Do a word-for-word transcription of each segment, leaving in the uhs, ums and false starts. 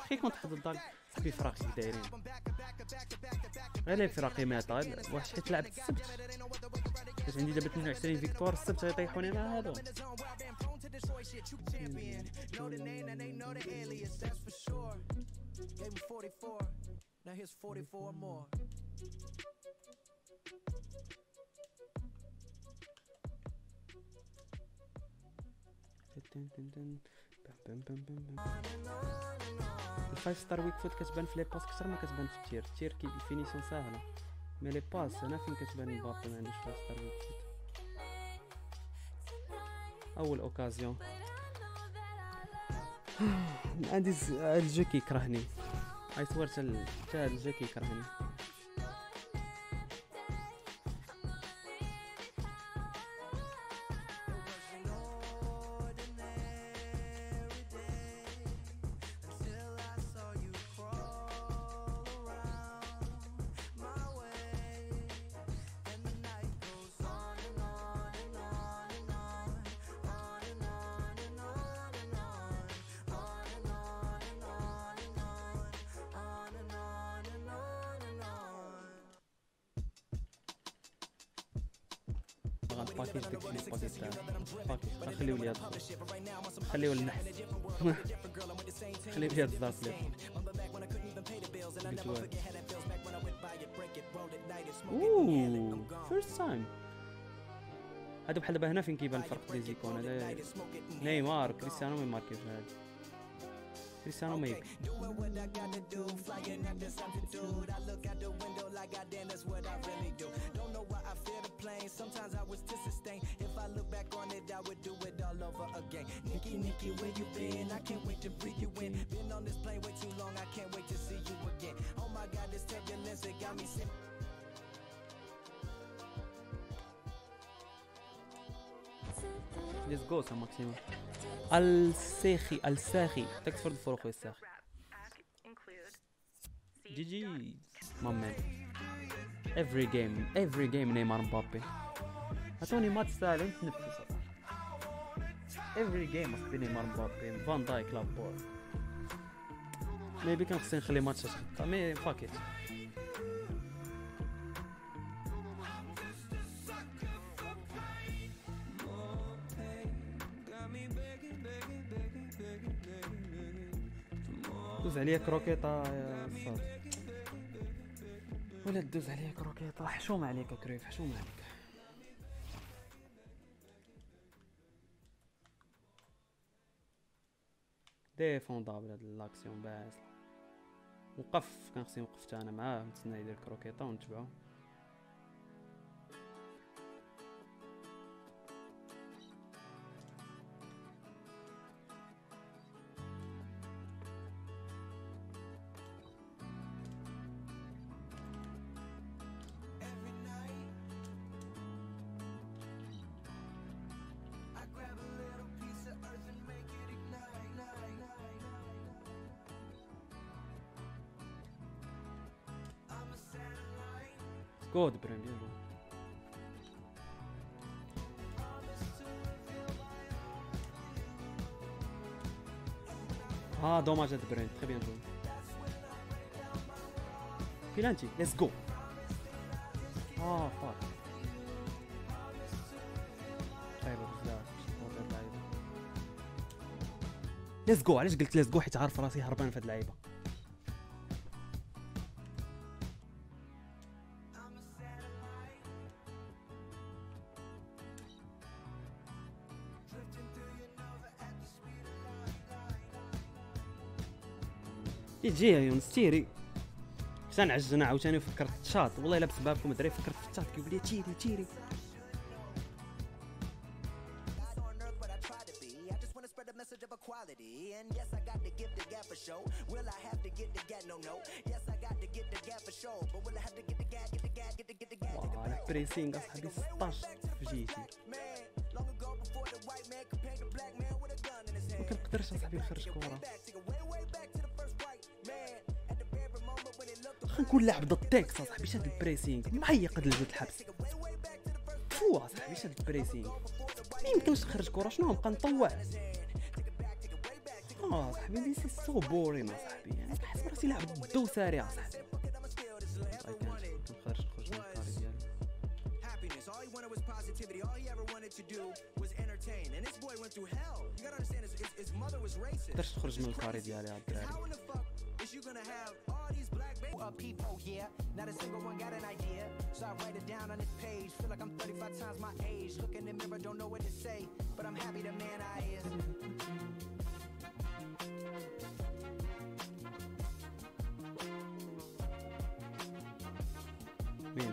اخي كنت حضر داك صاحبي فراق كي دايرين غير لي فراقي ميطال واحد حيت لعبت السبت باش عندي دابا اثنين وعشرين فيكتوار السبت غيطيحوني مع هادو الفايف ستار ويك فوت كتبان في لي باس كثر ما كتبان في التير التير كي الفينيسيون ساهله مي لي باس هنا فين كتبان مبابي ما عندوش فايف ستار ويك فوت اول اوكازيون عندي الجو كيكرهني اي سوار حتى هذا الجو كيكرهني باكيج داك الشيء باكيج تاع باكيج خليو لي هذا خليو النحس خليو لي هذا الزاف اوه فيرست تايم هادو بحال دابا هنا فين كيبان الفرق لي زيكون هذا نيمار كريستيانو ما ماركي في هذا كريستيانو ما يبكي sometimes I was to sustain if I look back on it I would do it all over again Nikki Nikki where you been I can't wait to breathe you in been on this plane way too long I can't wait to see you again oh my god this turbulence it got me sick Let's go some maximum الساخي الساخي thanks for the follow خويا الساخي جي جي مامان every game every game نيمار مبابي عطوني ماتش ساهل نتنفس every game اصاحبي نيمار مبابي فان دايك لابور ميبي كان خصني نخلي ماتش خطه مي فاكيت دوز عليا كروكيطه يا صاد ولا دوز عليا كروكيطه حشومه عليك كريف حشومه عليك ديفوندابل هاد لاكسيون باعث وقف كان خصني وقفت انا معاه نتسنى يدير كروكيطه ونتبعو Good برين bien joué. Ah dommage de Brent, très bien joué. Pilanti, let's go. Ah fuck. طيب بزاف let's go علاش قلت let's go حيت عارف راسي هربان في هاد اللعيبه. يجي يا يونس تيري سنعجز انا عاوتاني فكرت تشاط والله الا بسببكم الدراري فكرت في التشاط كيقول لي تيري تيري واه بريسينغ اصاحبي ستطاش في جيتي ما كنقدرش اصاحبي نخرج كره نكون لاعب ضد تيكس اصاحبي شاد البريسينغ معيق هاد الجهد الحبس فو اصاحبي شاد البريسينغ ما يمكنش نخرج كره شنو نبقى نطوع اه صاحبي لي سي سو بورين اصاحبي بلعبي يعني كنحس براسي لاعب دو ساري اصاحبي. كنخرج نخرج من الكاري ديالي. All he wanted was positivity. All he ever wanted to do was entertain. And this boy went through hell. You gotta understand, his, his, his mother was racist. قدرت نخرج من الكاري ديالي هاد الدراري. How in the fuck is you gonna have all these black uh, people here? Not a single one got an idea. So I write it down on this page. Feel like I'm thirty-five times my age. Look in the mirror, don't know what to say. But I'm happy the man I is. مين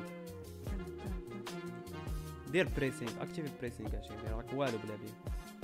دير بريسينغ، اكتيف البريسينغ اش يدير راك والو بلا بيه.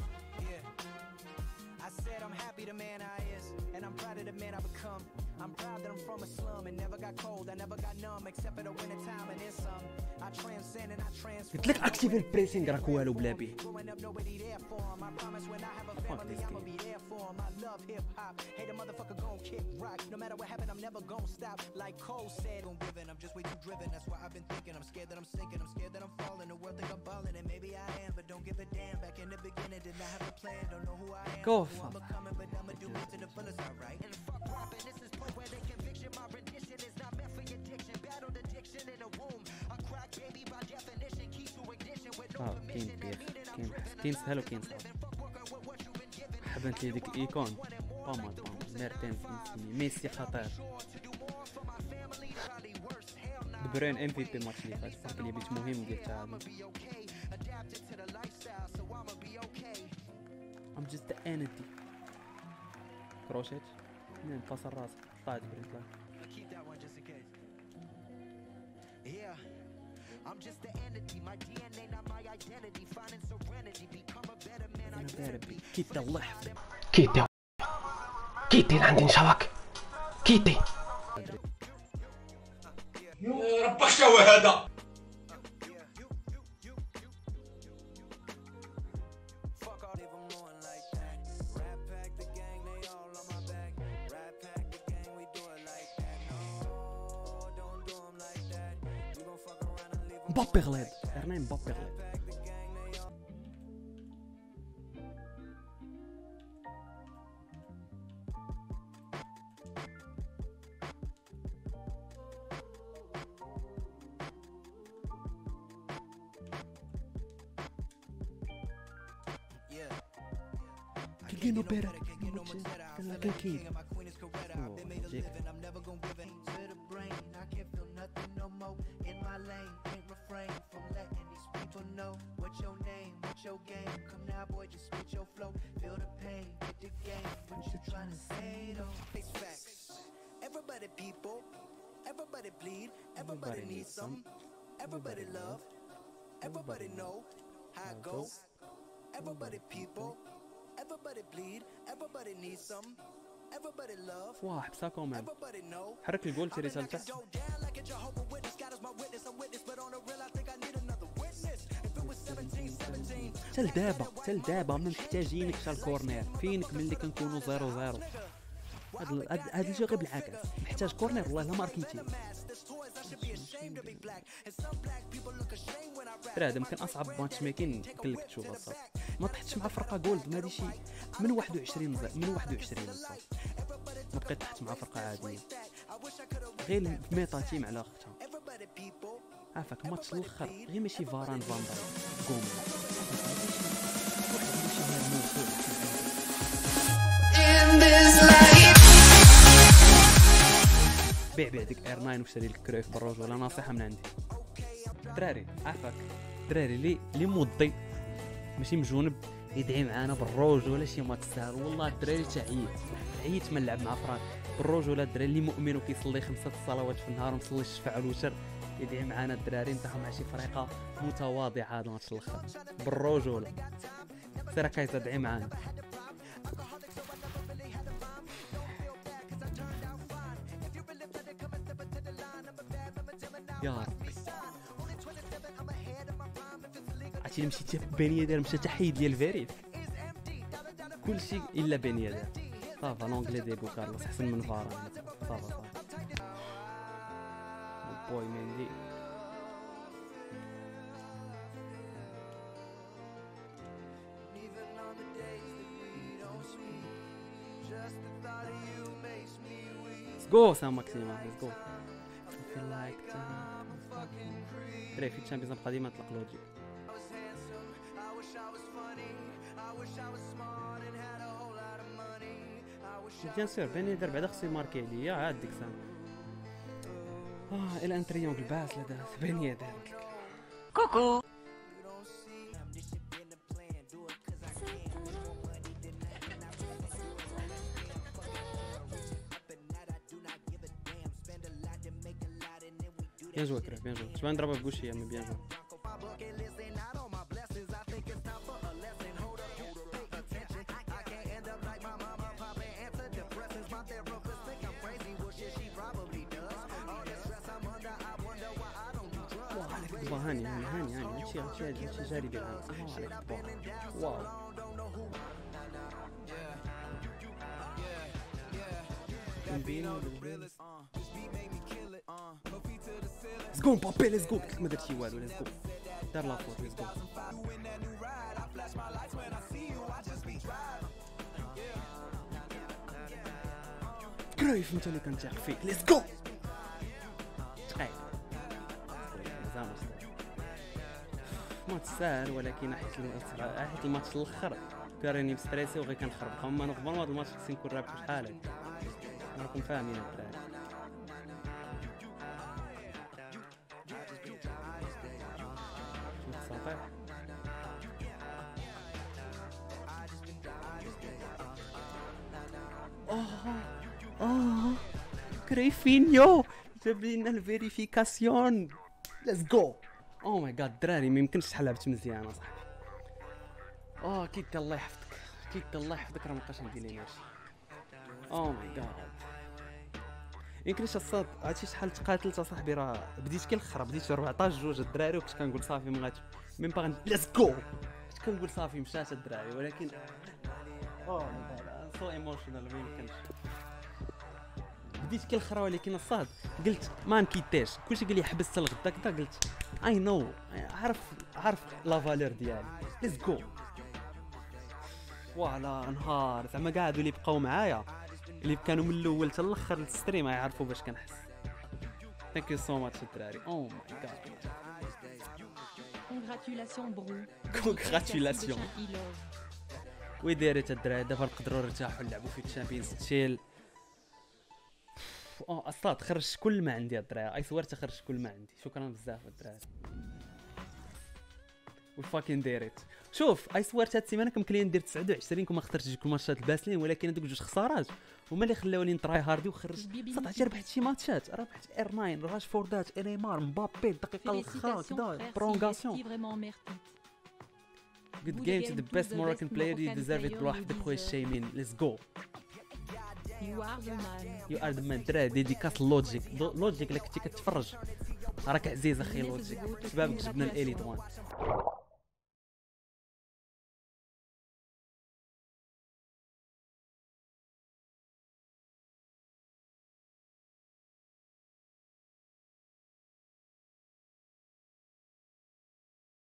I said I'm happy the man I is, and I'm proud of the man I become. I'm proud that I'm from a slum and never got cold, I never got numb except for the winter time and then some. I transcend and I transform. قلت لك اكتيف البريسينغ راك والو بلا بيه. Growing up nobody there for him. I promise when I have a family I'ma be there for him. I love hip hop. Hey the motherfucker gon' kick rock. No matter what happen I'm never gon' stop. Like Cole said, I'm giving, I'm just way too driven. That's why I've been thinking. I'm scared that I'm sinking. I'm scared that I'm falling. The world think I'm balling and maybe I am, but don't give a damn. Back in the beginning did not have a plan. Don't know who I am. Go who I'm becoming, but I'ma do it to the fullest, alright. And fuck rapping, this is point where they conviction. My rendition is not meant for your diction. Battled addiction in a womb. A crack baby by definition. Key to ignition with no permission. كاين بيخ كاين كاين سهل وكاين صعب. حبنت لي ديك ايكون بامات بامات ميرتين نسمي ميسي خطير. دبرين ام في بي ماتش اللي فات صافي اللي بيت مهم ديال تاع ام جست انتي كروشيت من باس الراس طاعت برين طلع. I'm just the entity, my D N A not my identity, finding serenity, become a better man, I better be. كيتي الله يحفظك. كيتي كيتي عندي نشوك كيتي. ربك شو هذا؟ مبابي غليظ ارناي مبابي غليظ. كيلو بيرا كان كان كيد in my lane, can't refrain from letting these people know what's your name, what's your game. Come now, boy, just spit your flow. Feel the pain, get the game. What you trying to say though? Face facts. Everybody people, everybody bleed, everybody needs some. Everybody love, everybody know how it goes. Everybody people, everybody bleed, everybody needs some. Everybody love. واه حبسها كومان. Everybody know. حرك الجول تيري لتحت. حتى لدابا حتى لدابا ما محتاجينك حتى الكورنير. فينك ملي كنكونوا زيرو زيرو. هاد هاد الجو غير بالعكس محتاج كورنير والله الا ماركيتي. ترى هذا يمكن اصعب ماتش ميكين يمكن لك تشوفها الصاط. ما طحتش مع فرقه جولد ما هادشي من واحد وعشرين من واحد وعشرين الصاط. ما بقيت تحت مع فرقه عاديه غير ميتا تيم على اختها. عافاك ماتش الاخر غير ماشي فاران فاندر قوم بيع بيع ديك اير تسعة وشري لك كرويف بالروج ولا نصيحه من عندي. دراري عافاك دراري لي لي مضي ماشي مجونب يدعي معانا بالروج ولا شي ماتش ساهل. والله الدراري تعييت عييت من نلعب مع فران بالروج ولا الدراري اللي مؤمن وكيصلي خمسه الصلوات في النهار ومصلي الشفع والوتر يدعي معانا الدراري نتاعو مع شي فريقه متواضعه هذا الماتش الاخر بالروج ولا سير كايزا دعي معانا. يا ربي عرفتي مشيتي بين يدير مشى تحيد ديال فيريف كلشي الا بين يدير صافا لونغلي ديغو كارلوس احسن من فاران صافا صافا بوي ميندي Let's go سان ماكسيما. Let's go. I feel like دري في الشامبيونز القديمة نطلق لوجيك. بيان سور بين يدير بعدا خصو يماركي عليا عاد ديك الساعة. اه الى ان تريونغل باس لا داز بين يدير. كوكو. بيان جو كرا بيان جو شبان نضربها بوشي اما بيان جو. هاني هاني هاني هاني هادشي هادشي هادشي جاري بيه واو ليتس جو بابي ليتس جو ما درت شي والو ليتس جو دار لافوت ليتس جو كرايف انت اللي كنتيق فيك ليتس جو تقيل ماتش ساهل ولكن حيت حيت الماتش الاخر كاريني مستريسي وغير كنخربق اما انا قبل ما هذا الماتش خصني نكون رابح شحال هكا راكم فاهمين الدراري. شوف صافي اوه اوه كريفينيو جاب لينا الفيريفيكاسيون ليتس جو. او ماي جاد دراري ما يمكنش شحال لعبت مزيان اصاحبي. اه كيت الله يحفظك كيت الله يحفظك راه مابقاش ندير لي ماشي. او ماي جاد يمكنش الصاد عرفتي شحال تقاتلت اصاحبي راه بديت كنخرب بديت أربعطاش جوج الدراري وكنت كنقول صافي ما غاتش ميم باغ ليتس جو كنت كنقول صافي مشات الدراري ولكن او ماي جاد سو ايموشنال ما يمكنش بديت كنخرا ولكن الصاد قلت ما نكيتاش كلشي قال لي حبس حتى الغدا كدا قلت اي نو عارف عارف لا فالور ديالي ليتس جو. فوالا نهار زعما كاع هادو اللي بقاو معايا اللي كانوا من الاول حتى الاخر الستريم يعرفوا باش كنحس. ثانك يو سو ماتش الدراري. او ماي جاد كونغراتيولاسيون برو كونغراتيولاسيون وي دايرت الدراري دابا نقدروا نرتاحوا نلعبوا في الشامبيونز تشيل. اه اصاط خرجت كل ما عندي الدراري اي سوار تخرجت كل ما عندي شكرا بزاف الدراري وفاكين دايرت. شوف اي سوار هاد السيمانه كمكلي ندير تسعة وعشرين كما اخترت جوج ماتشات الباسلين ولكن هذوك جوج خسارات هما اللي خلاوني نتراي هاردي وخرجت صات عرفتي ربحت شي ماتشات ربحت ار تسعة راشفوردات انيمار مبابي الدقيقه الاخرى كدا برونغاسيون. Good game to the best Moroccan player you deserve it بواحد خويا الشايمين let's go. You are the man. You are the man. درا ديديكاس لوجيك لوجيك اللي كنتي كتفرج راك عزيز اخي لوجيك شبابك جبنا الاليت وان.